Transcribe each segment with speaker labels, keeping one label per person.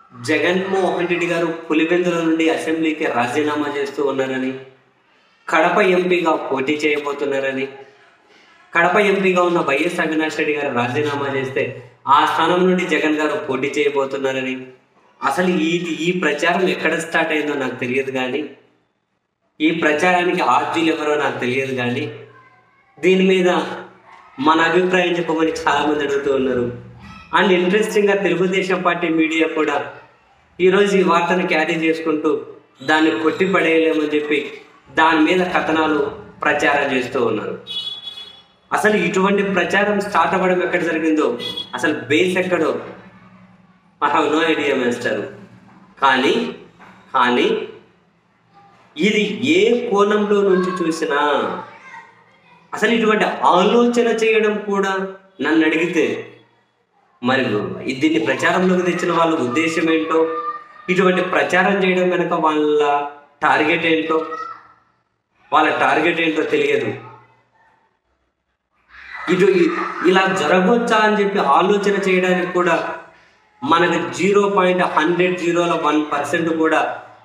Speaker 1: జగన్మోహన్ రెడ్డి గారు పులివెందుల నుండి అసెంబ్లీకి రాజీనామా చేస్తూ ఉన్నారని, కడప ఎంపీగా పోటీ చేయబోతున్నారని, కడప ఎంపీగా ఉన్న వైఎస్ అవినాష్ రెడ్డి గారు రాజీనామా చేస్తే ఆ స్థానం నుండి జగన్ గారు పోటీ చేయబోతున్నారని, అసలు ఈ ప్రచారం ఎక్కడ స్టార్ట్ అయిందో నాకు తెలియదు కానీ, ఈ ప్రచారానికి ఆర్జీలు ఎవరో నాకు తెలియదు కానీ, దీని మీద మన అభిప్రాయం చెప్పమని చాలామంది అడుగుతూ ఉన్నారు. అండ్ ఇంట్రెస్టింగ్గా తెలుగుదేశం పార్టీ మీడియా కూడా ఈరోజు ఈ వార్తను క్యారీ చేసుకుంటూ దాన్ని కొట్టి పడేయలేమని చెప్పి దాని మీద కథనాలు ప్రచారం చేస్తూ ఉన్నారు. అసలు ఇటువంటి ప్రచారం స్టార్ట్ అవ్వడం ఎక్కడ జరిగిందో, అసలు బేస్ ఎక్కడో I have no idea master. కానీ ఇది ఏ కోణంలో నుంచి చూసినా, అసలు ఇటువంటి ఆలోచన చేయడం కూడా నన్ను అడిగితే, మరి దీన్ని ప్రచారంలోకి తెచ్చిన వాళ్ళ ఉద్దేశం ఏంటో, ఇటువంటి ప్రచారం చేయడం వెనక వాళ్ళ టార్గెట్ ఏంటో తెలియదు. ఇలా జరగవచ్చా అని చెప్పి ఆలోచన చేయడానికి కూడా మనకు 0.100% కూడా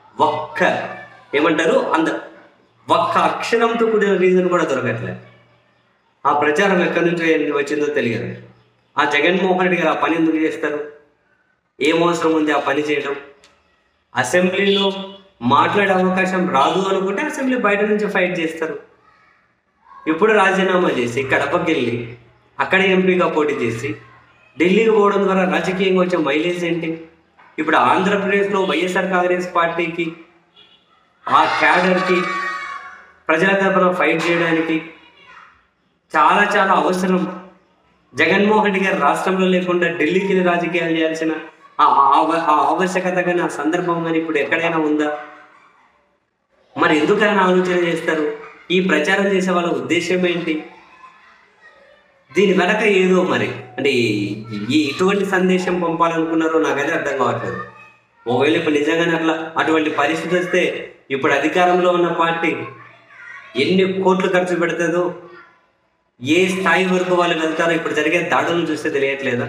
Speaker 1: ఒక్క అక్షరంతో కూడిన రీజన్ కూడా దొరకట్లేదు. ఆ ప్రచారం ఎక్కడి నుంచి వచ్చిందో తెలియదు. ఆ జగన్మోహన్ రెడ్డి గారు ఆ పని ఎందుకు చేస్తారు? ఏం అవసరం ఉంది ఆ పని చేయడం? అసెంబ్లీలో మాట్లాడే అవకాశం రాదు అనుకుంటే అసెంబ్లీ బయట నుంచి ఫైట్ చేస్తారు. ఇప్పుడు రాజీనామా చేసి కడపకి వెళ్ళి అక్కడ ఎంపీగా పోటీ చేసి ఢిల్లీకి పోవడం ద్వారా రాజకీయంగా వచ్చే మైలేజ్ ఏంటి? ఇప్పుడు ఆంధ్రప్రదేశ్లో వైఎస్ఆర్ కాంగ్రెస్ పార్టీకి, ఆ క్యాడర్కి ప్రజల తరపున ఫైట్ చేయడానికి చాలా చాలా అవసరం. జగన్మోహన్ రెడ్డి గారు రాష్ట్రంలో లేకుండా ఢిల్లీకి రాజకీయాలు చేయాల్సిన ఆ ఆవశ్యకత కానీ, ఆ సందర్భం కానీ ఇప్పుడు ఎక్కడైనా ఉందా? మరి ఎందుకైనా ఆలోచన చేస్తారు? ఈ ప్రచారం చేసే వాళ్ళ ఉద్దేశం ఏంటి? దీని వెనక ఏదో మరి అంటే ఇటువంటి సందేశం పంపాలనుకున్నారో నాకైతే అర్థం కావట్లేదు. ఒకవేళ ఇప్పుడు నిజంగానే అటువంటి పరిస్థితి వస్తే ఇప్పుడు అధికారంలో ఉన్న పార్టీ ఎన్ని కోట్లు ఖర్చు పెడుతుందో, ఏ స్థాయి వరకు వాళ్ళు వెళ్తారో ఇప్పుడు జరిగే దాడులను చూస్తే తెలియట్లేదా?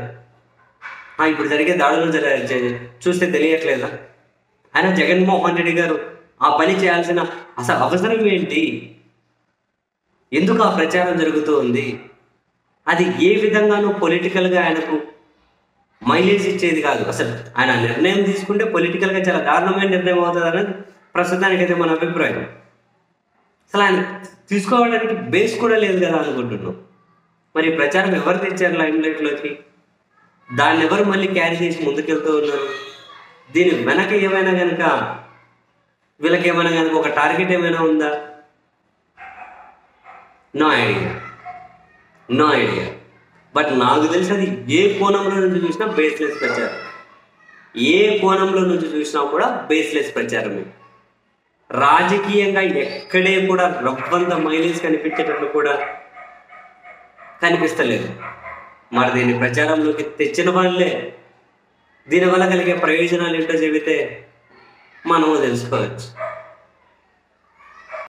Speaker 1: చూస్తే తెలియట్లేదా? అయినా జగన్మోహన్ రెడ్డి గారు ఆ పని చేయాల్సిన అసలు అవసరం ఏంటి? ఎందుకు ఆ ప్రచారం జరుగుతూ ఉంది? అది ఏ విధంగానూ పొలిటికల్గా ఆయనకు మైలేజ్ ఇచ్చేది కాదు. అసలు ఆయన నిర్ణయం తీసుకుంటే పొలిటికల్గా చాలా దారుణమైన నిర్ణయం అవుతుంది అనేది ప్రస్తుతానికైతే మన అభిప్రాయం. అసలు ఆయన తీసుకోవడానికి బేస్ కూడా లేదు కదా అనుకుంటున్నాం. మరి ప్రచారం ఎవరు తెచ్చారు లైమ్లైట్లోకి? దాన్ని ఎవరు మళ్ళీ క్యారీ చేసి ముందుకెళ్తూ ఉన్నారు? దీని వెనక ఏమైనా కనుక వీళ్ళకి ఏమైనా కనుక ఒక టార్గెట్ ఏమైనా ఉందా? No idea. బట్ నాకు తెలిసి అది ఏ కోణంలో నుంచి చూసినా బేస్లెస్ ప్రచారం. ఏ కోణంలో నుంచి చూసినా కూడా బేస్లెస్ ప్రచారమే. రాజకీయంగా ఎక్కడే కూడా రవ్వంత మైలేజ్ కనిపించేటట్లు కూడా కనిపిస్తలేదు. మరి దీన్ని ప్రచారంలోకి తెచ్చిన వాళ్ళే దీనివల్ల కలిగే ప్రయోజనాలు ఏంటో చెబితే మనము తెలుసుకోవచ్చు.